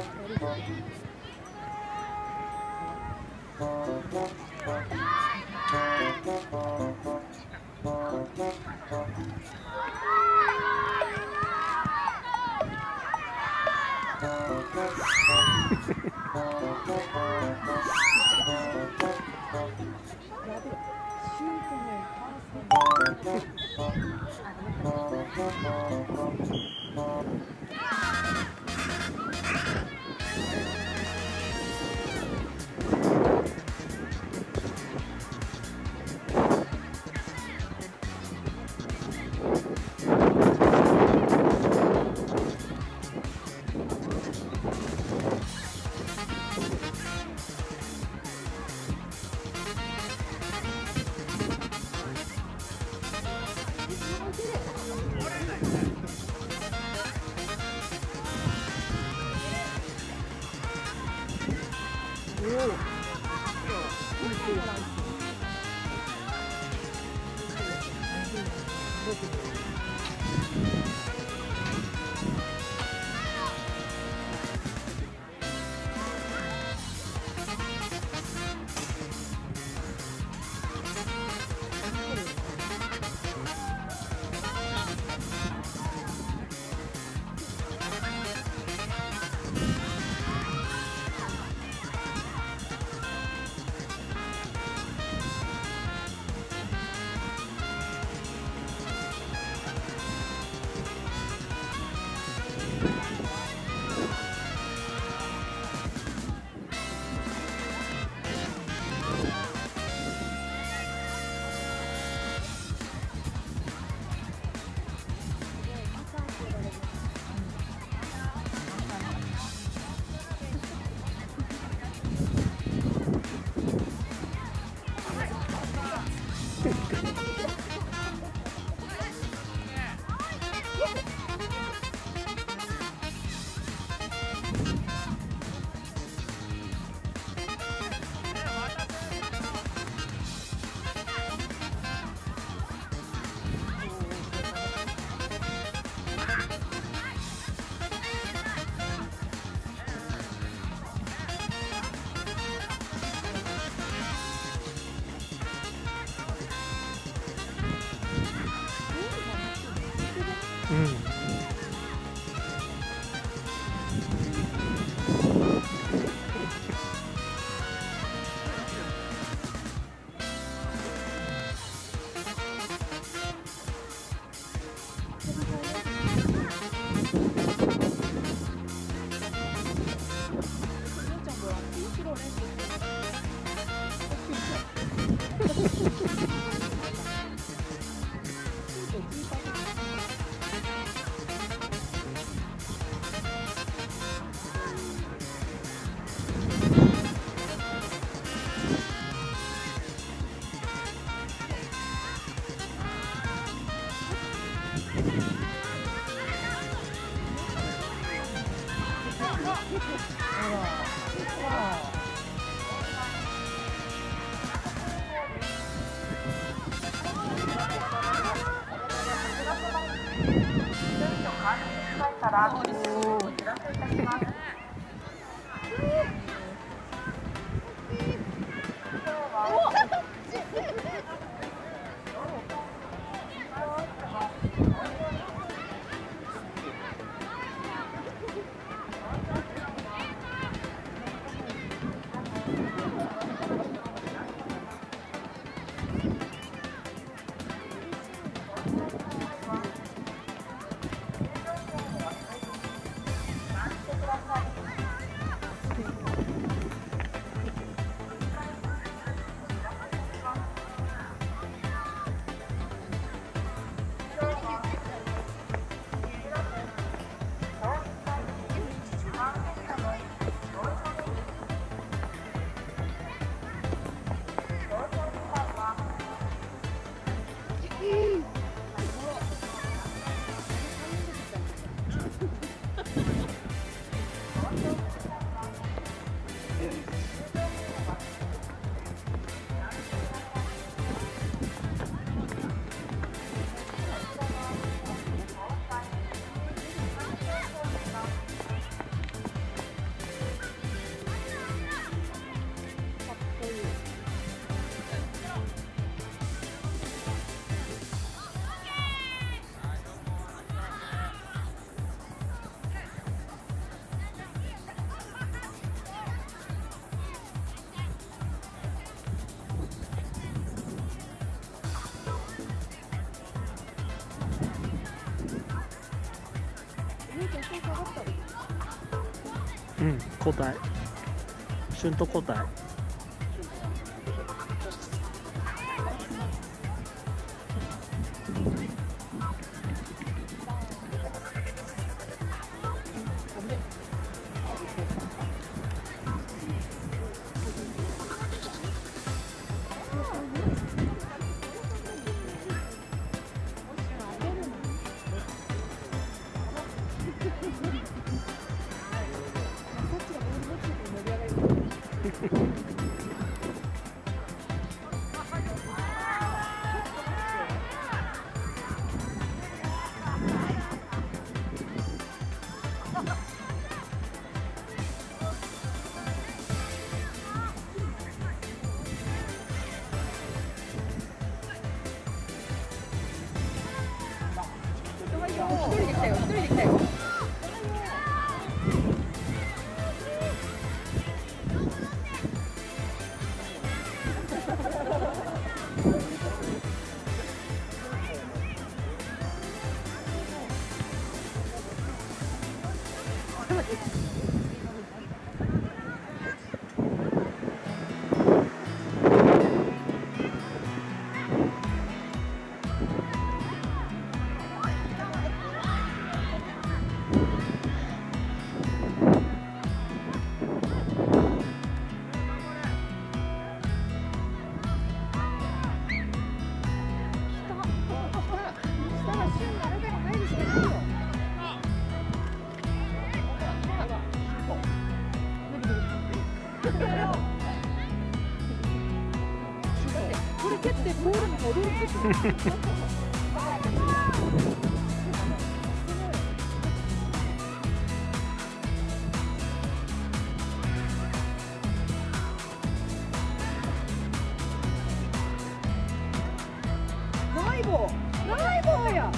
ください。 うん、交代。シュント交代。 これ蹴ってボールに戻るんですよ。ナイボーや。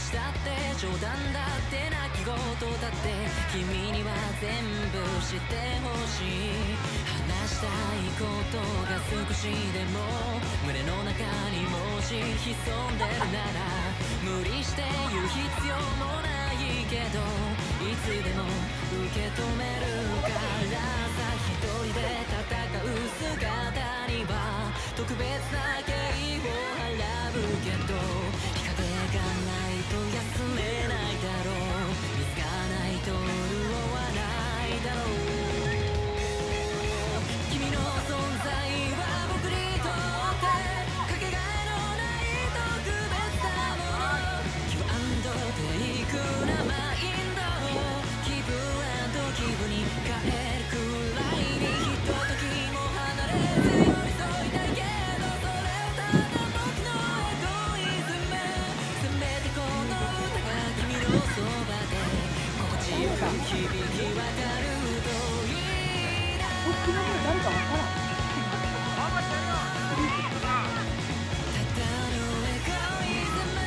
したって冗談だって泣き言だって君には全部知ってほしい。話したいことが少しでも胸の中にもし潜んでるなら無理して言う必要もないけどいつでも受け止めるからさ。一人で戦う姿には特別な敬意を払うけど日陰がないと休めないだろう。水がないと潤わないだろう。君の存在は僕にとってかけがえのない特別なもの。気分テイクなマインド気分気分に変えるくらいにひとときも離れず寄り添いたいけどそれをただ僕のエゴイズム。せめてこの歌が君のそばで心地よく響き渡るといいな。 僕の誰かわからん。 ただのエゴイズム。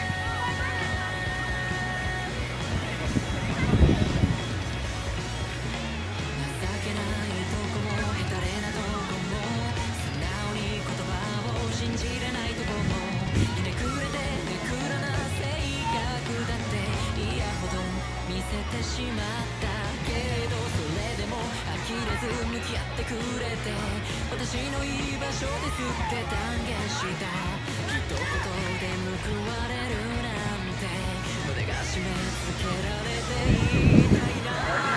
情けないとこもヘタレなとこも素直に言葉を信じれないとこもひねくれてネクラな性格だって嫌ほど見せてしまったけどそれでも呆れず向き合ってくれて私の居場所ですって断言した。一言で報われるなんて胸が締め付けられていたいな。